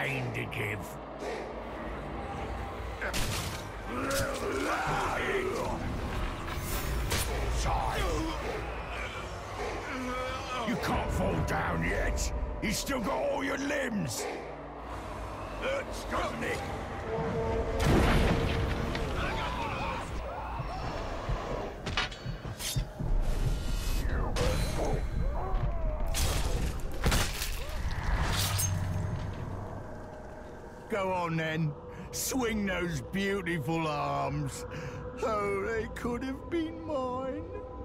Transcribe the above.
pain to give. You can't fall down yet. You still got all your limbs. Hurts, doesn't it? Go on then. Swing those beautiful arms. Oh, they could have been mine.